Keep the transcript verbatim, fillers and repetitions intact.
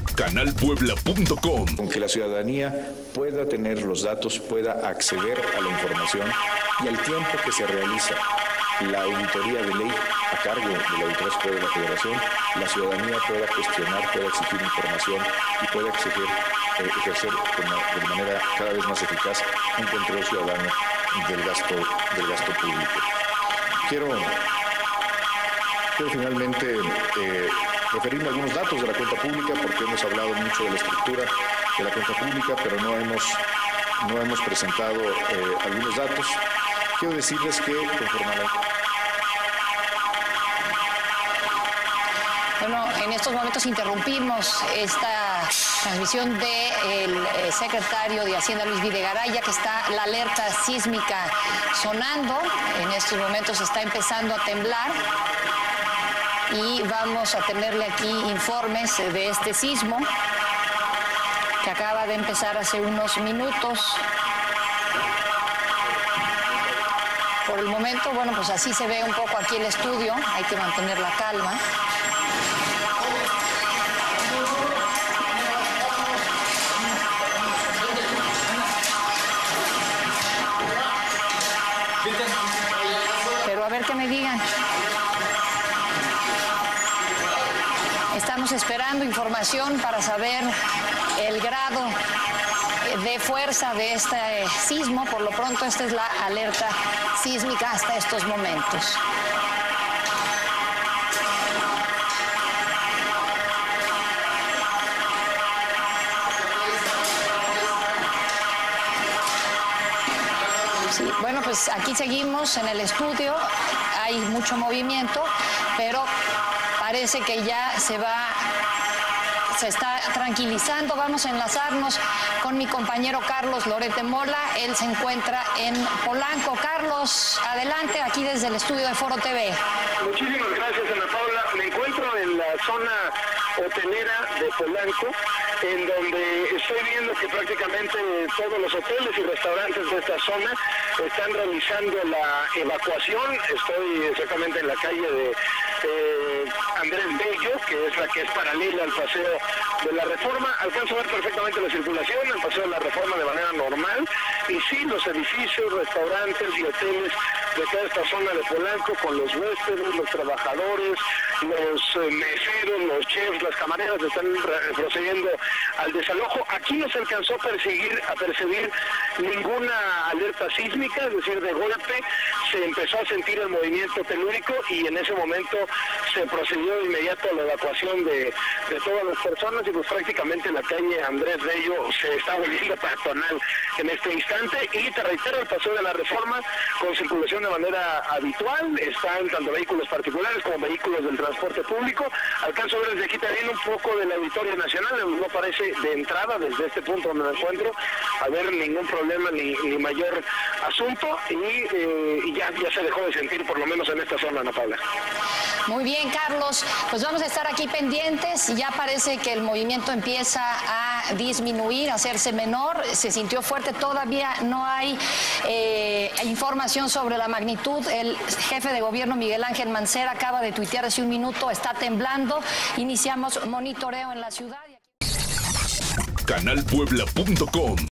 canal puebla punto com. Con que la ciudadanía pueda tener los datos, pueda acceder a la información y al tiempo que se realiza la auditoría de ley a cargo de la Auditoría Superior de la Federación, la ciudadanía pueda cuestionar, pueda exigir información y pueda exigir, eh, ejercer de manera cada vez más eficaz un control ciudadano del gasto, del gasto público. Quiero, quiero finalmente eh, referirme a algunos datos de la cuenta pública, porque hemos hablado mucho de la estructura de la cuenta pública, pero no hemos, no hemos presentado eh, algunos datos. Quiero decirles que conforme a la... Bueno, en estos momentos interrumpimos esta transmisión del eh, secretario de Hacienda, Luis Videgaray, ya que está la alerta sísmica sonando. En estos momentos está empezando a temblar y vamos a tenerle aquí informes de este sismo que acaba de empezar hace unos minutos. Por el momento, bueno, pues así se ve un poco aquí el estudio. Hay que mantener la calma. Pero a ver que me digan. Estamos esperando información para saber el grado de fuerza de este sismo. Por lo pronto, esta es la alerta sísmica hasta estos momentos. Sí, bueno, pues aquí seguimos en el estudio. Hay mucho movimiento, pero parece que ya se va, se está tranquilizando. Vamos a enlazarnos con mi compañero Carlos Lorete Mola. Él se encuentra en Polanco. Carlos, adelante, aquí desde el estudio de Foro T V. Muchísimas gracias, Ana Paula. Me encuentro en la zona hotelera de Polanco, en donde estoy viendo que prácticamente todos los hoteles y restaurantes de esta zona están realizando la evacuación. Estoy exactamente en la calle de eh, Andrés Bello, que es la que es paralela al Paseo de la Reforma. Alcanzo a ver perfectamente la circulación, el Paseo de la Reforma de manera normal, y sí, los edificios, restaurantes y hoteles de toda esta zona de Polanco, con los huéspedes, los trabajadores, los eh, meseros, los chefs, las camareras, están procediendo al desalojo. Aquí no se alcanzó a perseguir, a percibir ninguna alerta sísmica, es decir, de golpe se empezó a sentir el movimiento telúrico y en ese momento se procedió de inmediato a la evacuación de, de todas las personas, y pues prácticamente la calle Andrés Bello se está volviendo peatonal en este instante. Y te reitero, el Paseo de la Reforma con circulación de manera habitual, están tanto vehículos particulares como vehículos del transporte público. Alcanzo a ver desde aquí también un poco del Auditorio Nacional, no parece de entrada desde este punto donde me encuentro haber ningún problema ni, ni mayor asunto, y, eh, y ya, ya se dejó de sentir por lo menos en esta zona, Ana Paula. Muy bien, Carlos, pues vamos a estar aquí pendientes. Ya parece que el movimiento empieza a disminuir, a hacerse menor. Se sintió fuerte, todavía no hay eh, información sobre la magnitud. El jefe de gobierno, Miguel Ángel Mancera, acaba de tuitear hace un minuto: está temblando. Iniciamos monitoreo en la ciudad. canal puebla punto com